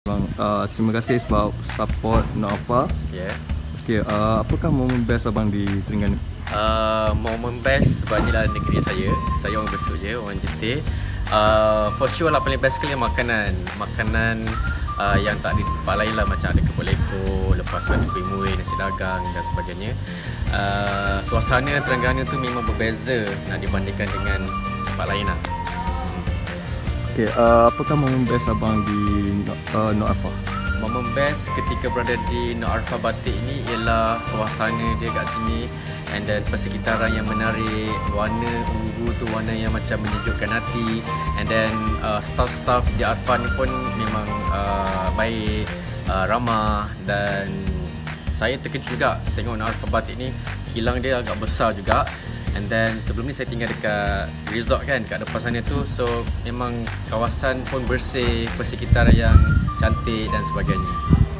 Bang, terima kasih sebab support Nur Alpha. Yeah. Okay, apakah momen best abang di Terengganu? Momen best banyaklah negeri saya. Saya orang Besut je, orang Jetih. For sure lah paling best sekali makanan yang tak di tempat lain lah, macam ada kebun leko, lepas tu ada kuih muih, nasi dagang dan sebagainya. Suasana Terengganu tu memang berbeza nak dibandingkan dengan tempat lain lah. Okay, apakah momen best abang di Nur Alpha? Momen best ketika berada di Nur Alpha Batik ni ialah suasana dia kat sini, and then persekitaran yang menarik, warna ungu tu warna yang macam menyejukkan hati, and then staff-staff di Alpha ni pun memang baik, ramah, dan saya terkejut juga tengok Nur Alpha Batik ni, kilang dia agak besar juga. And then sebelum ni saya tinggal dekat resort kan, kat depan sana tu. So memang kawasan pun bersih, persekitaran yang cantik dan sebagainya.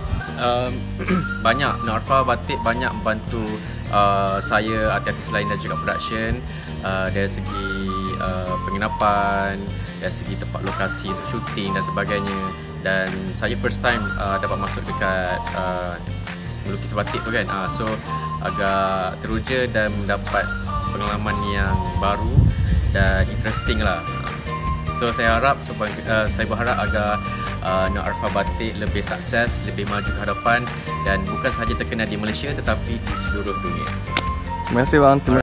Banyak Nur Alpha Batik banyak membantu saya, artis lain dan juga production, dari segi penginapan, dari segi tempat lokasi untuk syuting dan sebagainya. Dan saya first time dapat masuk dekat melukis batik tu kan, so agak teruja dan mendapat pengalaman yang baru dan interesting lah. So saya harap, saya berharap agar Nur Alpha Batik lebih sukses, lebih maju ke hadapan, dan bukan sahaja terkenal di Malaysia tetapi di seluruh dunia. Terima kasih bang.